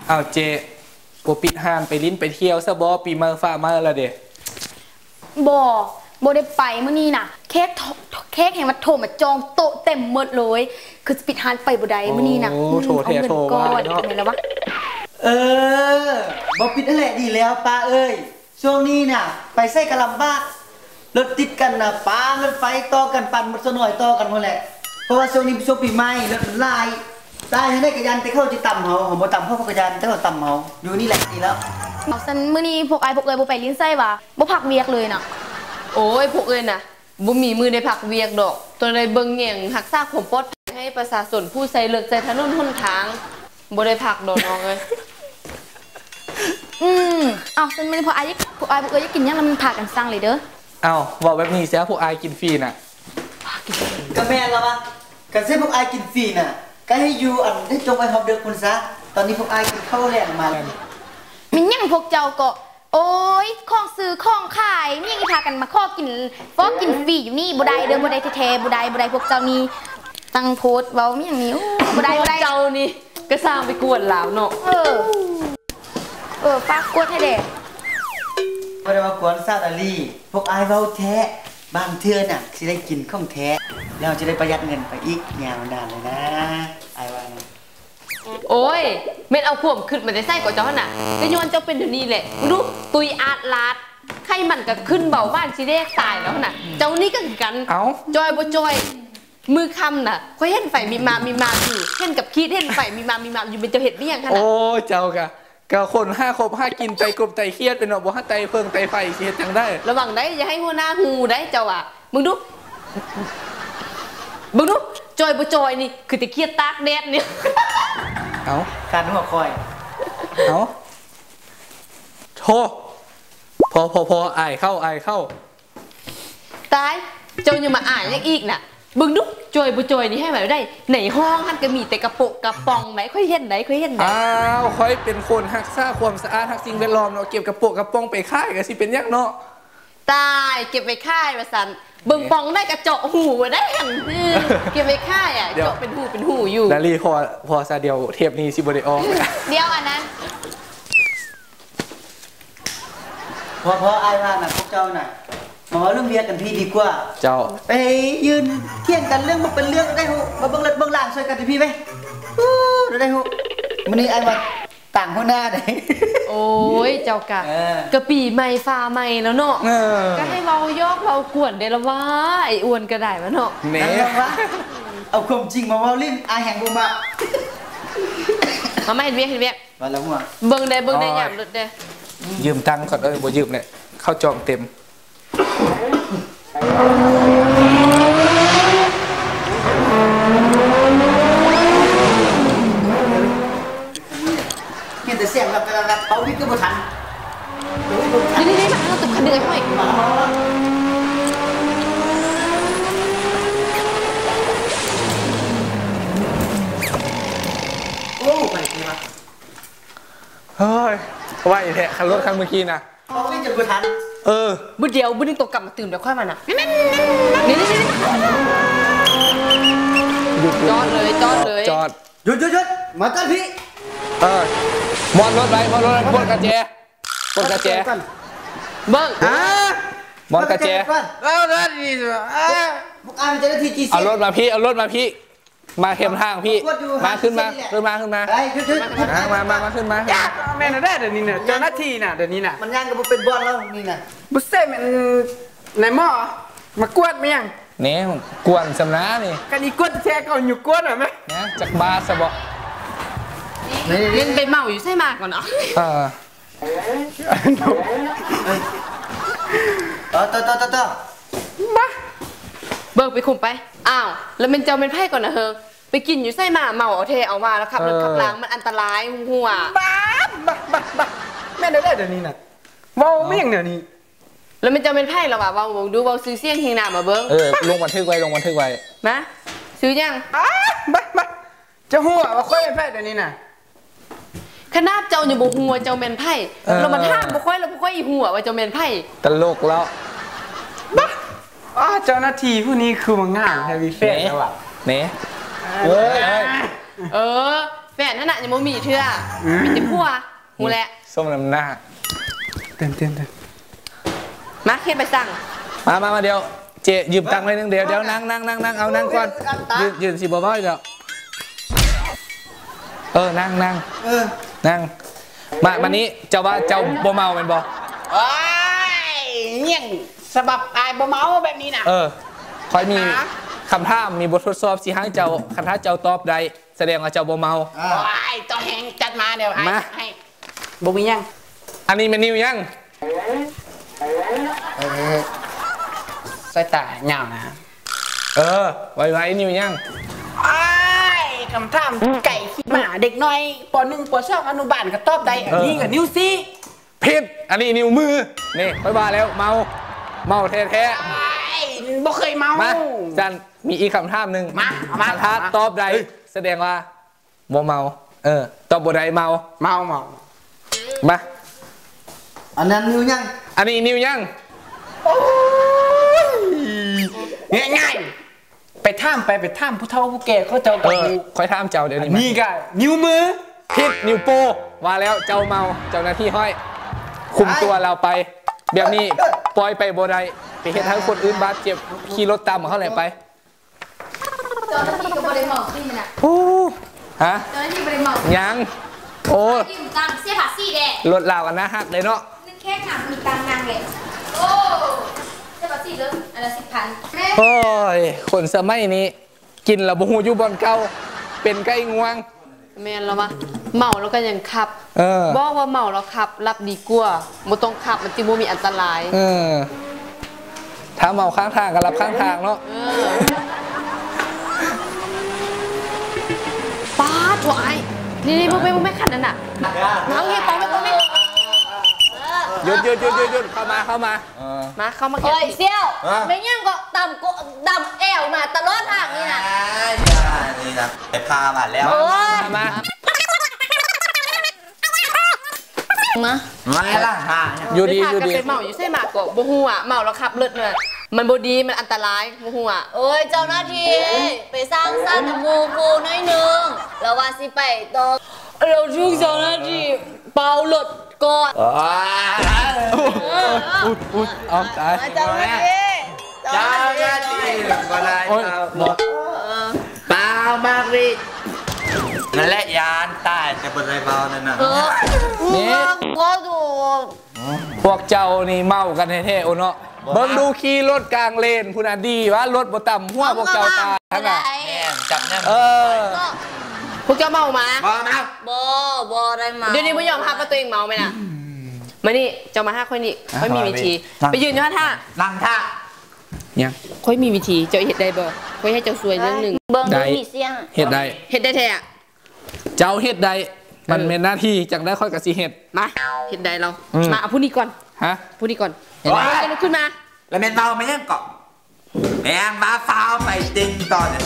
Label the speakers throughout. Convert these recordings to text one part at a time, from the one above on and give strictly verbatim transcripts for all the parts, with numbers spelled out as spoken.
Speaker 1: เอาเจปปิดห้านไปลิ้นไปเที่ยวซะบอปีเมื่อฟ้ามาแล้วเด็
Speaker 2: บอบอได้ไปเมื่อนี้น่ะเค้กเค้กแห่งวัดโถมาจองโต๊ะเต็มหมดเลยคือปิดห้านไปบ่ได้เมื่อนี้น่ะ
Speaker 1: โอ้โถเทโถ
Speaker 2: ว่าเนาะแล้ววะ
Speaker 3: เออบอปิดนั่นแหละดีแล้วป้าเอ้ยช่วงนี้น่ะไปใส่กระลำบ้ารถติดกันน่ะป้ารถไฟต่อกันปั่นหมดสน่อยต่อกันหมดแหละเพราะว่าช่วงนี้ช่วงปีใหม่รถมันลายได้ให้ได้กระยันแต่เข้าจะต่ำเขาของบ่ต่ำเข้ากระยันแต่เขาต่ำเขาอยู่นี่แหละดีแล้ว
Speaker 2: เอาซันมื้อนี้พวกไอ้พวกเอ้ยบ่ไปลิ้นไส้วะบ่พักเวียกเลยน่ะ
Speaker 4: โอ้ยพวกเอ้ยน่ะบ่มีมือได้พักเวียกดอกตัวในเบิ่งแย่งหักซากผมปลดให้ประชาชนผู้ใช้เลือกใจถนนหนทางบ่ได้พักดอกน้องเอ้ย
Speaker 2: อืมเอาซันมื้อนี้พวกไอ้พวกไอ้พวกเอ้ยจะกินยังแล้วมันพากันสั่งเลยเด้อ
Speaker 1: เอาบอกแบบนี้เสียพวกไอ้กินฟรีน่ะ
Speaker 3: ก็แม่นแล้ววะกันเส้นพวกไอ้กินฟรีน่ะก็ให้อยู่อันได้จงไปทำเดือดคุณซะตอนนี้พวกไอ้กินข้าวแรงมาแล้ว
Speaker 2: มันยังพวกเจ้าก็โอ้ยของซื้อของขายมันยังพากันมาข้อกินฟอกกินฟรีอยู่นี่บ่ได้เด้อบ่ได้แท้ๆบ่ได้บ่ได้พวกเจ้านี่ตั้งโพสเว้าอย่างนี้บ่ได้บ่ได้
Speaker 4: เจ้านี่ก็สร้างไปกวนลาวเนาะ
Speaker 2: เออเออฝากกดให้เด้
Speaker 3: บ่ได้ว่ากวนซาดาลีพวกไอ้เว้าแท้บางเทื่อน่ะสิได้กินของแท้แล้วจะได้ประหยัดเงินไปอีกยาวนานเลยนะไอ้ว่านะ
Speaker 4: โอ้ยเม็ดเอาขวมขึ้นมาได้ไส้กว่าเจ้าน่ะก็ย้อนเจ้าเป็นเดี๋ยวนี้แหละดูตุยอาดลาดไข้มันก็ขึ้นเบาบ้านสิเด้ตายแล้วน่ะเจ้านี่ก็กัน
Speaker 1: เอา
Speaker 4: จอยบ่จอยมือคำน่ะเขาเห็นไฟมีมามีมาอยู่เห็นกับคีดเห็นไฟมีมามีมาอยู่เป็นเจ้าเห็ดนี่ยังขนาด
Speaker 1: โอ้เจ้ากะกะคนห้าครบห้ากินไตกบไตเครียดเป็นหรอกบ่ห้าไตเพิ่งไตไฟเฮ็ดจังได้
Speaker 4: ระวังได้อย่าให้หัวหน้าหูได้เจ้าอ่ะมึงดูมึงดูจอยบ่จอยนี่คือตะเคียดตากแดดเนี่ย
Speaker 1: เอา
Speaker 3: การหัวคอย
Speaker 1: เอาโธ่พอพอพออายเข้าอายเข้า
Speaker 4: ตายเจ้ายังมาอ่านยังอีกน่ะบึงดูจอยบ่จอยนี่ให้แบบได้ไหนห้องมันก็มีแต่กระโปะกระปองไหนค่อยเห็นไหนค่อยเห็นไหน
Speaker 1: อ้าวค่อยเป็นคนรักษาความสะอาดรักสิ่งแวดล้อมเนาะเก็บกระโปะกระปองไปค่ายก็สิเป็นยักเนาะ
Speaker 4: ตายเก็บไปค่ายว่าซั่นเบิ่งปองได้กระเจาะหูได้หั่นเก็บไปค่ายอ่ะเจาะเป็นหูเป็นหูอยู่
Speaker 1: ดาลีพอพอซะเดียวเทปนี้สิบ่ได้ออก
Speaker 2: เดี๋ยวอันนั้น
Speaker 3: พอพอไอ้ว่าน่ะพวกเจ้าน่ะมาว่าเรื่องเรียนกันพี่ดีกว่า
Speaker 1: เจ้า
Speaker 3: ไปยืนเที่ยงกันเรื่องมันเป็นเรื่องได้หูมาเบิ่งเล็ดเบิ่งล่างช่วยกันพี่ไหมได้หูมันนี่ไอ้ว่าต่างหัวหน้าได้
Speaker 4: โอ้ยเจ้ากะกะปีใหม่ฟ้าใหม่แล้วเนาะก็ให้เรายอกเรากวนได้ละว่าไอ้อ้วนก็ได้มาเนาะ
Speaker 1: เน่
Speaker 3: เอาความจริงมาว่าลิ้นอาแห่งบุมา
Speaker 4: มาไม่เห็นเวียกเห็นเวียก
Speaker 3: มาแล้วหัว
Speaker 4: เบิ่งได้เบิ่งได้หยาบหลุดได้
Speaker 1: ยืมตังค์ก่อนเอ้ยบ่ยืมเนี่ยเข้าจองเต็ม
Speaker 3: เห็นแต่เสียงแบบแบบเขาวิ่งก็บ่ทัน
Speaker 4: นี่นี่มาเราตึกคันเดือยห้อย
Speaker 3: โอ้ไปดีมา
Speaker 1: เฮ้ยว่าอีแท้คันรถคันเมื่อกี้นะ
Speaker 3: เขาวิ่งจะบ่ทัน
Speaker 1: เออ
Speaker 4: บุเดียวบุนึงตกกลับมาตื่นเดี๋ยวค่อยมาน่ะนี่นี่นี่จอดเลยจอดเลย
Speaker 1: จอด
Speaker 3: หยุดหยุดหยุดมากันพี่
Speaker 1: เออมอนรถไรมอนรถบนกระเจบนกระเจ
Speaker 4: เบิ้ง
Speaker 1: ฮะมอนกระเจ
Speaker 3: เอารถดีสิพวกอาเป็นเจ้าหน้าที่จีซี
Speaker 1: เอารถมาพี่เอารถมาพี่มาเข้มทางพี่มาขึ้นมาขึ้นมาขึ้นมามามามาขึ้นมา
Speaker 5: แม่น่ะได้เดี๋ยวนี้น่ะเจ้าหน้าที่น่ะเดี๋ยวนี้น่ะ
Speaker 3: มันย่างกับเป็นบอลแล้วนี่น่ะ
Speaker 5: บุเซ่มันในหม้อมากวดมั้ยยัง
Speaker 1: เนี่ยกวนสำนักนี่
Speaker 5: กันอีกวดแช่ก่อนอยู่กวดหรอไหม
Speaker 1: เนี่ยจากบาสบ
Speaker 4: เล่นไปเมาอยู่ใช่มากก่อนเนาะ
Speaker 1: เออ
Speaker 3: ต่อต่อต่อต่อ
Speaker 4: มาเบิกไปคุมไปอ้าวแล้วมันเจ้าเป็นไพ่ก่อนนะเฮอไปกินอยู่ไส้หมาเมาเอาเทเอามาแล้วขับรถขับล้างมันอันตรายหัว
Speaker 5: บ้าบ้าบ้าบ้าแม่ได้เดี๋ยวนี้น่ะว้าวไม่ยังเดี๋ยวนี้
Speaker 4: แล้วมันเจ้าเป็นไพ่หรอวะว้าวดูว้าวซื้อเสี่ยงเฮงนามาเบิ้ง
Speaker 1: เออลงบันทึกไว้ลงบันทึกไว้
Speaker 4: นะซื้อยัง
Speaker 5: บ้าบ้าจะหัวว่าค่อยเป็นไพ่เดี๋ยวนี้น่ะ
Speaker 4: ขนาดเจ้าอยู่บนหัวเจ้าเป็นไพ่เรามันห้ามบุค่อยเราบุค่อยอีหัวว่าเจ้าเป็นไพ่
Speaker 1: ตลกแล้ว
Speaker 5: บ้าอ๋อเจ้าหน้าที่ผู้นี้คือมันง่ายแฮร์รี่เฟสแล้วอ่ะ
Speaker 1: เน่เฮ้ย
Speaker 4: เออแฟนนั่นน่ะยังบ่มีเทื่อมีแต่ผัวหูแหละ
Speaker 1: ส้มน้ำหน้า
Speaker 5: เต้นเต้นเต้น
Speaker 4: มาเฮ็ดไปสั่ง
Speaker 1: มามามาเดี๋ยวเจยืมตังค์ไว้นึงเดี๋ยวเดี๋ยวนั่งนั่งนั่งนั่งเอานั่งก่อนยืนยืนสิบ่บ่อยเดี๋ยวเออนั่งนั่ง
Speaker 3: เออ
Speaker 1: นั่งมามานี้เจ้าว่าเจ้าบ่เมาเป็นบ่
Speaker 5: โอ้ยเนี่ยสบับอายบ่เมาแบบนี้นะ
Speaker 1: เออคอยมีคำถามมีบททดสอบสิให้เจ้าคันถ้าเจ้าตอบได้แสดงว่าเจ้าบ่เมา
Speaker 5: โอ้ยต้องแหงจัดมาเดี๋ยวให้
Speaker 1: มา
Speaker 5: ให้บ่มียัง
Speaker 1: อันนี้เป็นนิวยัง
Speaker 5: เออใส่ตาเหงานะ
Speaker 1: เออไว้ไว้นิวยัง
Speaker 5: ไอ้คำถามไก่ขี้หมาเด็กน้อยปหนึ่งปสองอนุบาลก็ตอบได้อันนี้กับนิ้วซี่
Speaker 1: ผิดอันนี้นิวมือนี่ค่อยว่าแล้วเมาเมาแท้
Speaker 5: ไอ้บ่เคยเมา
Speaker 1: ๆมาจันมีอีกคำถามหนึ่ง
Speaker 5: มาเอามา
Speaker 1: ถ้าตอบได้แสดงว่าบ่เมาเออตอบบ่ได้เมา
Speaker 5: เมาเมา
Speaker 1: มา
Speaker 3: อันนั้นนิ้วยัง
Speaker 1: อันนี้นิวยัง
Speaker 5: ง่ายง่ายๆไปท่ามไปไปท่ามผู้เฒ่าผู้แก่เขาเจ้า
Speaker 1: เอ
Speaker 5: กับ
Speaker 1: อค่อยถามเจ้าเดี๋ยวนี้มา
Speaker 5: นี่กันนิ้วมือ
Speaker 1: ผิดนิวโป้ว่าแล้วเจ้าเมาเจ้าหน้าที่ห้อย คุมตัวเราไปแบบนี้ปล่อยไปบ่ได้ไปเห็นทั้งคนอื่นบาดเจ็บขี่รถตามเขาเลยไป
Speaker 2: เจ้าหน้าที่ก็บ่ได้เมาขึ้นน่ะ
Speaker 1: โอ้ฮะ
Speaker 2: เจ้าหน้าที่บ่ได้เมา
Speaker 1: ยังโอ้
Speaker 2: ยืมตังค์เสียภาษีแดะ
Speaker 1: รถลาวกันนะฮักเลยเนาะ
Speaker 2: นึกแค่หนักมีตังค์นางแหละโอ้เสียภาษีเด้ออันละสิบพันแม่
Speaker 1: โอ้ยคนสมัยนี้ กินแล้วบ่ฮู้อยู่บ่อนเก่าเป็นไก่งวง
Speaker 4: แม่นแล้วมาเมาแล้วก็ยังขับ
Speaker 1: เออ
Speaker 4: บอกว่าเมาแล้วขับรับดีกว่าบ่ต้องขับมันจิบ่มีอันตราย
Speaker 1: เออถ้าเมาข้างทางก็รับข้างทางเนาะ
Speaker 4: เออป้าดถั่วไอ้นี่นี่บ่แม่บ่แม่ขันนั่นน่ะเอาเฮ็ดไปไปไป
Speaker 1: หยุดหยุดหยุดหยุดหยุดเข้ามาเข้ามา
Speaker 4: มาเข้ามาเก็บ
Speaker 2: โอ้ยเซี่ยวไม่ยังก็ต่ำก็ต่ำแอวมาตลอดทางนี่นะ
Speaker 3: นี่นะไปพามาแล้ว
Speaker 1: มามา
Speaker 2: มา
Speaker 3: มาล่ะฮะ
Speaker 1: อยู่ดี
Speaker 4: ไป
Speaker 1: อยู่
Speaker 4: พากัน
Speaker 1: ดี
Speaker 4: ไปเมาอยู่ใส่หมากก็บ่ฮู้อ่ะเมาแล้วขับรถเนี่ยมันบ่ดีมันอันตรายบ่ฮู้อ่ะ
Speaker 2: โอ้ยเจ้าหน้าที่ไปสร้างสรรค์หมู่กูน้อยหนึงแล้วว่าสิไปต่อเราทุกเจ้าหน้าที่เป่ารถก่อน
Speaker 1: อุดอุดเอาตาย
Speaker 2: เจ้าหน้าที่
Speaker 3: เจ้าหน้าที่ก็ได้
Speaker 1: โอ้ยบอก
Speaker 3: เปล่ามากดินั่นแหละยานใต้จะเป็นไรเบานั่นน่ะ
Speaker 2: เออ
Speaker 1: นี่
Speaker 2: ก็ดู
Speaker 1: พวกเจ้านี่เมากันแท้ๆโอ้เนาะเบิ่งดูขี่รถกลางเลนพูน่ะดีว่ารถบ่ต่ำหัวพวกเจ้าตายทั้งน่ะ
Speaker 3: แม่งจับแน่
Speaker 1: เออ
Speaker 4: พวกเจ้าเมามา
Speaker 3: พอมา
Speaker 2: บอบอได้มา
Speaker 4: เดี๋ยวนี้บ่ยอมรับว่าตัวเองเมาไหมน่ะมานี่เจ้ามาหาค่อยนี่ค่อยมีวิธีไปยืนอยู่ท่า
Speaker 3: นั่งท่า
Speaker 1: ยัง
Speaker 4: ค่อยมีวิธีเจ้าเฮ็ดได้บ่ค่อยให้เจ้าสวยเรื่องหนึง
Speaker 2: เบิ้ง
Speaker 1: ได้
Speaker 2: ดูมีเสียง
Speaker 1: เฮ็ดได้
Speaker 4: เฮ็ดได้แท้อะ
Speaker 1: เจ้าเฮ็ดได้มันเป็นหน้าที่จังได้ค่อยกับสิเฮ็ด
Speaker 4: มาเฮ็ดได้เรา
Speaker 1: อืม
Speaker 4: มาเอาผู้นี้ก่อน
Speaker 1: ฮะ
Speaker 4: ผู้นี้ก่อนเห็นไหมลุกขึ้นมา
Speaker 3: แล้วแม่นเบาไม่ยังเกาะแม่งมาฟาวไปตึงต่อเนี่ย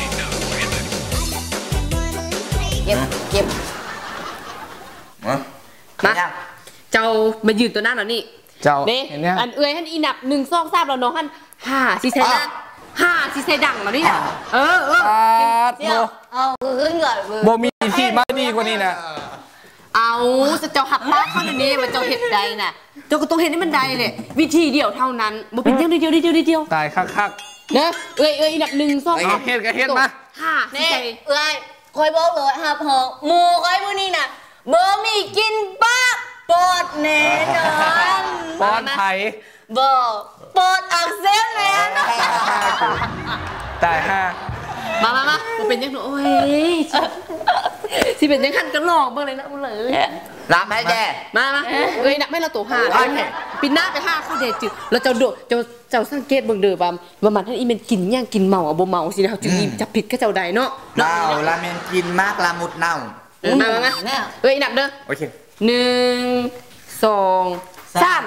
Speaker 2: เก็บเก็บ
Speaker 3: มา
Speaker 4: มาเจ้ามายืนตัวหน้าหน่อยนี่
Speaker 1: เจ้า
Speaker 4: นี่
Speaker 1: เห็นยัง
Speaker 4: อันเอื้อยหันอีหนับหนึ่งสองสามแล้วน้องหันห้าสิใส่ดังห้าสิใส่ดังแล้วนี่น่ะเออเออ
Speaker 1: ปาด
Speaker 2: เดี๋ยว
Speaker 1: โบ
Speaker 2: เอาขึ้นก่อนเบิ้ง
Speaker 1: โบมีที่มาดีกว่านี้นะ
Speaker 4: เอาจะเจ้าหักป้าเข้าในนี้ว่าเจ้าเห็ดใดน่ะเจ้าก็ต้องเห็ดให้มันใดเลยวิธีเดียวเท่านั้นบ่เป็นเดียวเดียวเดียวเดียวเดียว
Speaker 1: ตายคัก
Speaker 4: เนอะเอ้ยเอ้ยอีหนับหนึ่งสอง
Speaker 1: ๆเอาเฮ็ดก็เฮ็ดมา
Speaker 4: ห้าสิ
Speaker 2: นี่
Speaker 4: ใส่
Speaker 2: เอ้ยคอยบอกเลยหับหอกหมูคอยพวกนี้น่ะเบอร์มีกินป้าปอดแน่นอน
Speaker 1: ปอนไทย
Speaker 2: บอปอดอักเสบแน่นอน
Speaker 1: ตายห้า
Speaker 4: มามามาบ่เป็นยังหนูโอ้ยสิเป็นยังขันกันหลอกเบิ่งเลยนะบ่เลย
Speaker 3: รับให้แก
Speaker 4: มามาเอ้ยนักไม่เราตัวห้าปิดหน้าไปห้าเข้าเดจืดแล้วเจ้าโดเจ้าเจ้าสังเกตเบิ่งเด้อว่าว่ามันท่านอีเมนกินย่างกินเมาอ่ะบ่เมาสิเขาจึงอีจับผิดก็เจ้าใดเนาะ
Speaker 3: เน่าลาเมนกินมากลามุดเน่า
Speaker 4: เออมามามาเอ้ยหนักเด้อ
Speaker 3: โอเค
Speaker 4: หนึ่งสองสาม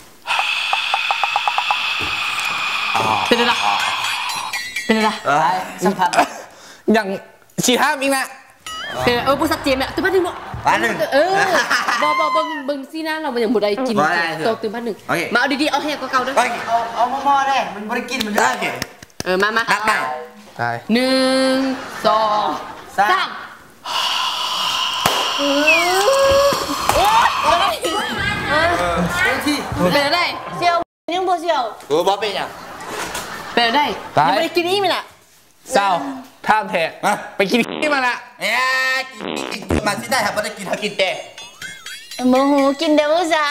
Speaker 4: เป็นอะไรเป็นอะไร
Speaker 3: เออสัมผัส
Speaker 1: อย่างฉีดห้ามอีกนะ
Speaker 4: เป็นอะไรเออพูดชัดเจนอะตื่นบ้านหนึ่งเนาะ
Speaker 3: บ้านหนึ่ง
Speaker 4: เออบอบอเบิ่งเบิ่งซีหน้าเรามันยังบ่ได้กิน
Speaker 3: บ่ได้เถอะ
Speaker 4: โตตื่นบ้านหนึ่ง
Speaker 3: โอเค
Speaker 4: มาเอาดีๆเอาแห้งก็เก่าเด้อ
Speaker 3: โอเค
Speaker 5: เอาเอาหม้อได้มันบริกินมัน
Speaker 3: โอ
Speaker 5: ได้
Speaker 3: เค
Speaker 4: เออมามา
Speaker 3: นับใหม่
Speaker 1: ตาย
Speaker 4: หนึ่งสองสามเป็นอะไร
Speaker 5: เสี่ยวยังบ่เสี่ยว
Speaker 3: กูบ่เป็นหยัง
Speaker 4: เป็นอะไร
Speaker 1: ตาย
Speaker 5: ยังไม่ได้กินนี่มั้ยล่ะ
Speaker 1: เศร้าท่ามแทะไปกินขี้มาละ
Speaker 3: เอ้ยกินกินมาสิได้ครับบ่ได้กินเฮากินแต่
Speaker 2: โมโหกินเด้อผู้ชาย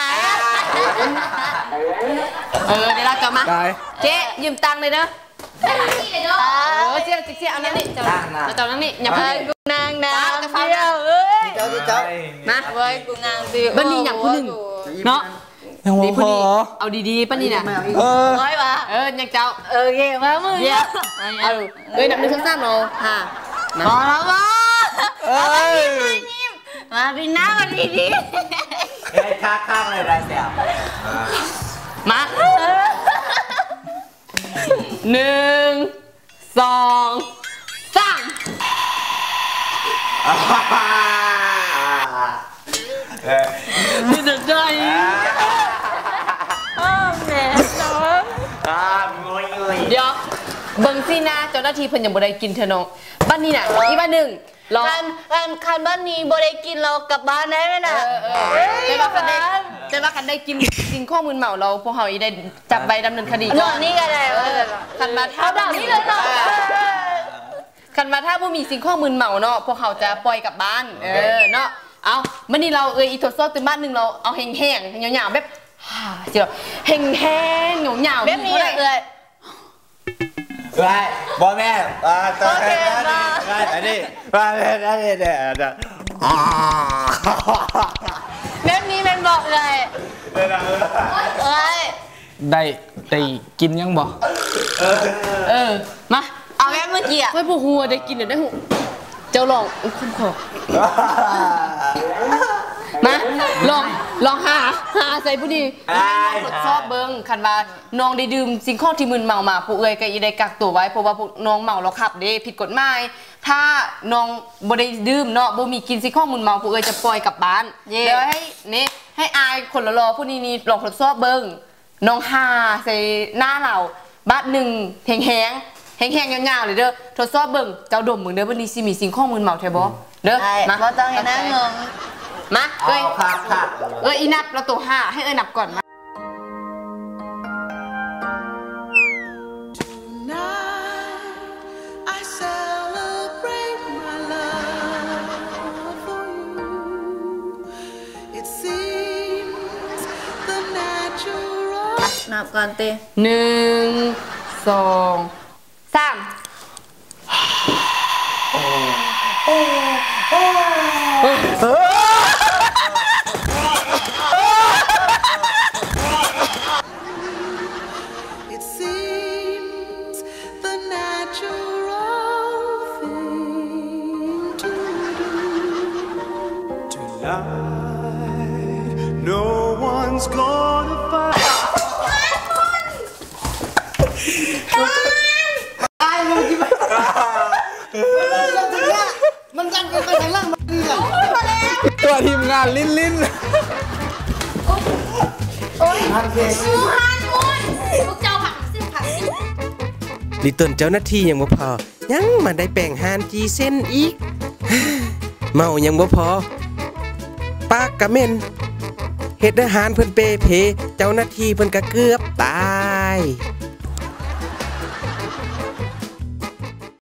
Speaker 4: เออเดี๋ยวเราจะมา
Speaker 1: ตาย
Speaker 4: เจ๊ยืมตังค์เลยเด้อ
Speaker 2: นี่เลยเนาะ
Speaker 4: เออเจ๊เจ๊เอานั่นนี่เจ้าเจ้านั่นนี่อย่าไปกู
Speaker 2: นางนา
Speaker 4: จะฟัง
Speaker 2: เดียวเอ้ย
Speaker 3: เจ้าเจ้า
Speaker 4: มา
Speaker 2: ไว้กูนางเดียว
Speaker 4: บันนี้อย่างผู้หนึ่งเนาะ
Speaker 1: ยัง
Speaker 4: ดี
Speaker 1: บ่
Speaker 4: ผู้
Speaker 1: พอ
Speaker 4: นี้เอาดีๆป้านี่น่ะ
Speaker 1: เออ
Speaker 2: ไว้วะ
Speaker 4: เออยังเจ้า
Speaker 2: โอเคมามึง
Speaker 4: เดี๋ยวเอาเอ้ยนับหนึ่งถึงสามเราห้า
Speaker 2: พอแล้ววะ
Speaker 1: เอ้ย
Speaker 2: มาพี่น้ามาดีดี
Speaker 3: เฮ้ยข้างๆเลยได้เสี่ยว
Speaker 4: มาหนึ่งสองสาม
Speaker 5: มีแต่ใจ
Speaker 2: อ้อแม่สอง
Speaker 3: อ่างอยงอย
Speaker 4: เดี๋ยวเบิ่งสินะเจ้าหน้าที่เพิ่นยังบ่ได้กินเธอน้องบ้านนี้น่ะอีบ้านหนึ่งรอ
Speaker 2: คันคันคันบ้านนี้บ่ได้กินเรากลับบ้านได้ไหมน่ะ
Speaker 4: เออเออแต่ว่าคันได้แต่ว่าคันได้กินสิ่งข้อมูลเหมาเราพวกเฮาอีได้จับใบดำเนินคดี
Speaker 2: หนวดนี่ก็ได้
Speaker 4: เออคันมาถ้า
Speaker 2: เอาแบบนี้เลยเนาะ
Speaker 4: คันมาถ้าบ่มีสิ่งข้อมูลเหมาเนาะพวกเขาจะปล่อยกลับบ้านเออเนาะเอามื้อนี้เราเอ้ยอีทดสอบตื่นบ้านหนึงเราเอาแห้งๆยาวๆแบบฮ่าเจียวแห้งๆเหงาๆ
Speaker 2: แบบนี้เลย
Speaker 3: ไปบ่แม่อ่าต่อไปอันนี้มาอันนี้เด้อ
Speaker 2: แบบนี้เป็นบอกเลยเอ้ย
Speaker 1: ได้ได้กินยังบ่
Speaker 4: เออมา
Speaker 2: เอาแบบเมื่อกี้อะ
Speaker 4: ค่อยผู้หัวได้กินเดี๋ยวได้หูเจ้าลองอุ้ยคุ้มคอมาลองลองหาหาใส่ผู้ดีทดสอบเบิ้งคันว่าน้องได้ดื่มสิ่งของที่มึนเมามาผู้เอ่ยก็อีได้กักตัวไว้เพราะว่าพวกน้องเมาแล้วขับเด้ผิดกฎหมายถ้าน้องบ่ได้ดื่มเนาะบ่มีกินสิ่งของมึนเมาผู้เอ่ยจะปล่อยกลับบ้านเดี๋ยวให้นี่ให้อายคนละรอผู้นี้นี่ลองทดสอบเบิ้งน้องหาใส่หน้าเราบาทหนึ่งแห้งแห้งแห้งๆยาวๆเลยเด้อทดสอบเบิ้งเจ้าดมมึงเด้อวันนี้สิมีสิ่งของมึนเมาแท้บ่เด้อ
Speaker 2: ไอ้
Speaker 4: มา
Speaker 2: บ่ต้องให้นั่งงง
Speaker 4: มาเอ้ย
Speaker 3: ครับครับ
Speaker 4: เอ้ยอีนับเราตัวห้าให้เอ้ยนับก่อนมา
Speaker 6: I celebrate my love for you. It seems the natural.
Speaker 2: นับก่อนเต้
Speaker 4: หนึ่งสองสาม
Speaker 6: It seems the natural thing to do. Tonight, no one's gonna fight.
Speaker 3: มันกันกันไปทางล่างมันนี่อ่ะ
Speaker 1: ตัวทีมงานลิ้นลิ้น
Speaker 3: พันเพลง
Speaker 2: มูฮันมุนพวกเจ้าผักสิผักสิ
Speaker 7: นี่ต้นเจ้าหน้าที่ยังบ่พอ ยังมาได้แป่งหานจีเส้นอีก เมายังบ่พอ ปากกะเม่นเฮ็ดอาหารเพิ่นเปเพ เจ้าหน้าที่เพิ่นก็เกือบตาย